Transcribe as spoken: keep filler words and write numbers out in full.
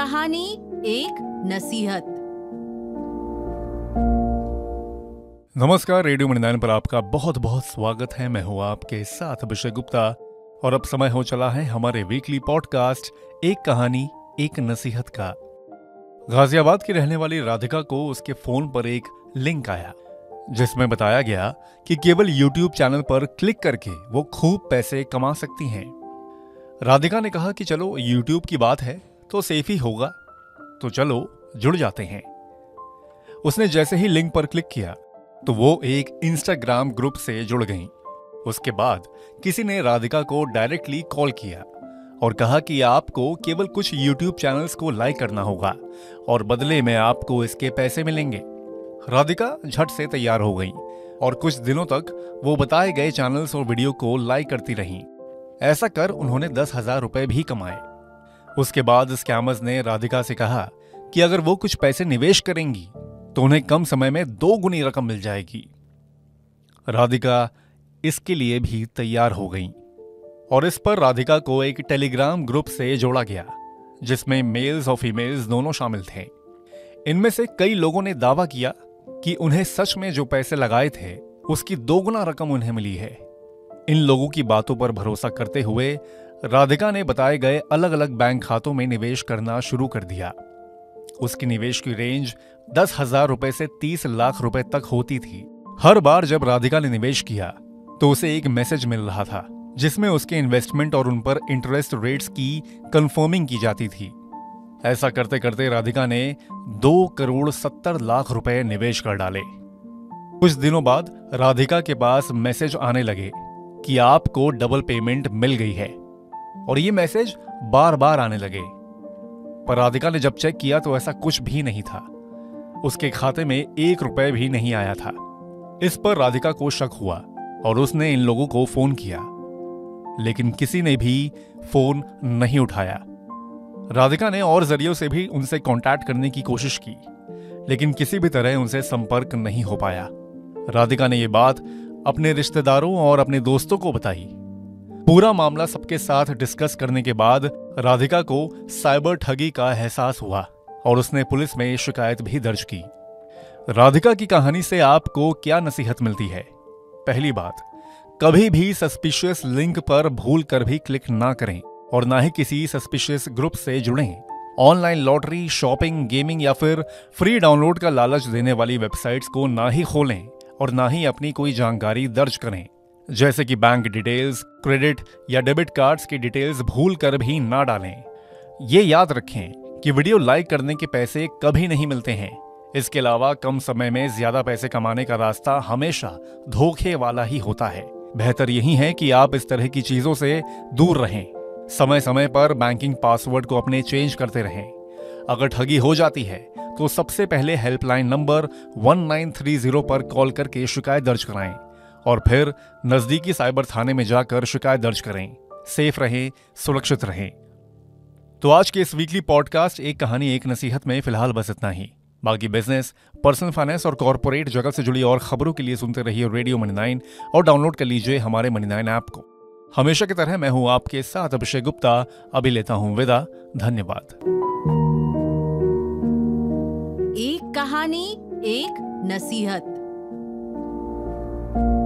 कहानी एक नसीहत। नमस्कार, रेडियो मनी नाइन पर आपका बहुत बहुत स्वागत है। मैं हूँ आपके साथ अभिषेक गुप्ता और अब समय हो चला है हमारे वीकली पॉडकास्ट एक कहानी एक नसीहत का। गाजियाबाद की रहने वाली राधिका को उसके फोन पर एक लिंक आया जिसमें बताया गया कि केवल यूट्यूब चैनल पर क्लिक करके वो खूब पैसे कमा सकती हैं। राधिका ने कहा कि चलो यूट्यूब की बात है तो सेफ ही होगा, तो चलो जुड़ जाते हैं। उसने जैसे ही लिंक पर क्लिक किया तो वो एक इंस्टाग्राम ग्रुप से जुड़ गई। उसके बाद किसी ने राधिका को डायरेक्टली कॉल किया और कहा कि आपको केवल कुछ यूट्यूब चैनल्स को लाइक करना होगा और बदले में आपको इसके पैसे मिलेंगे। राधिका झट से तैयार हो गई और कुछ दिनों तक वो बताए गए चैनल्स और वीडियो को लाइक करती रहीं। ऐसा कर उन्होंने दस हजार रुपए भी कमाए। उसके बाद स्कैमर्स ने राधिका से कहा कि अगर वो कुछ पैसे निवेश करेंगी तो उन्हें कम समय में दो गुनी रकम मिल जाएगी। राधिका इसके लिए भी तैयार हो गई और इस पर राधिका को एक टेलीग्राम ग्रुप से जोड़ा गया जिसमें मेल्स और फीमेल्स दोनों शामिल थे। इनमें से कई लोगों ने दावा किया कि उन्हें सच में जो पैसे लगाए थे उसकी दोगुना रकम उन्हें मिली है। इन लोगों की बातों पर भरोसा करते हुए राधिका ने बताए गए अलग अलग बैंक खातों में निवेश करना शुरू कर दिया। उसकी निवेश की रेंज दस हजार रुपए से तीस लाख रुपए तक होती थी। हर बार जब राधिका ने निवेश किया तो उसे एक मैसेज मिल रहा था जिसमें उसके इन्वेस्टमेंट और उन पर इंटरेस्ट रेट्स की कंफर्मिंग की जाती थी। ऐसा करते करते राधिका ने दो करोड़ सत्तर लाख रुपए निवेश कर डाले। कुछ दिनों बाद राधिका के पास मैसेज आने लगे कि आपको डबल पेमेंट मिल गई है और ये मैसेज बार बार आने लगे। पर राधिका ने जब चेक किया तो ऐसा कुछ भी नहीं था। उसके खाते में एक रुपए भी नहीं आया था। इस पर राधिका को शक हुआ और उसने इन लोगों को फोन किया, लेकिन किसी ने भी फोन नहीं उठाया। राधिका ने और जरियों से भी उनसे कांटेक्ट करने की कोशिश की, लेकिन किसी भी तरह उनसे संपर्क नहीं हो पाया। राधिका ने यह बात अपने रिश्तेदारों और अपने दोस्तों को बताई। पूरा मामला सबके साथ डिस्कस करने के बाद राधिका को साइबर ठगी का एहसास हुआ और उसने पुलिस में शिकायत भी दर्ज की। राधिका की कहानी से आपको क्या नसीहत मिलती है? पहली बात, कभी भी सस्पिशियस लिंक पर भूल कर भी क्लिक ना करें और ना ही किसी सस्पिशियस ग्रुप से जुड़ें। ऑनलाइन लॉटरी, शॉपिंग, गेमिंग या फिर फ्री डाउनलोड का लालच देने वाली वेबसाइट्स को ना ही खोलें और ना ही अपनी कोई जानकारी दर्ज करें, जैसे कि बैंक डिटेल्स, क्रेडिट या डेबिट कार्ड्स की डिटेल्स भूल कर भी ना डालें। ये याद रखें कि वीडियो लाइक करने के पैसे कभी नहीं मिलते हैं। इसके अलावा कम समय में ज्यादा पैसे कमाने का रास्ता हमेशा धोखे वाला ही होता है। बेहतर यही है कि आप इस तरह की चीजों से दूर रहें। समय समय पर बैंकिंग पासवर्ड को अपने चेंज करते रहें। अगर ठगी हो जाती है तो सबसे पहले helpline number one nine three zero पर कॉल करके शिकायत दर्ज कराएं और फिर नजदीकी साइबर थाने में जाकर शिकायत दर्ज करें। सेफ रहें, सुरक्षित रहें। तो आज के इस वीकली पॉडकास्ट एक कहानी एक नसीहत में फिलहाल बस इतना ही। बाकी बिजनेस, पर्सनल फाइनेंस और कॉर्पोरेट जगत से जुड़ी और खबरों के लिए सुनते रहिए रेडियो मनी नाइन और डाउनलोड कर लीजिए हमारे मनी नाइन ऐप को। हमेशा की तरह मैं हूं आपके साथ अभिषेक गुप्ता। अभी लेता हूं विदा। धन्यवाद। एक कहानी एक नसीहत।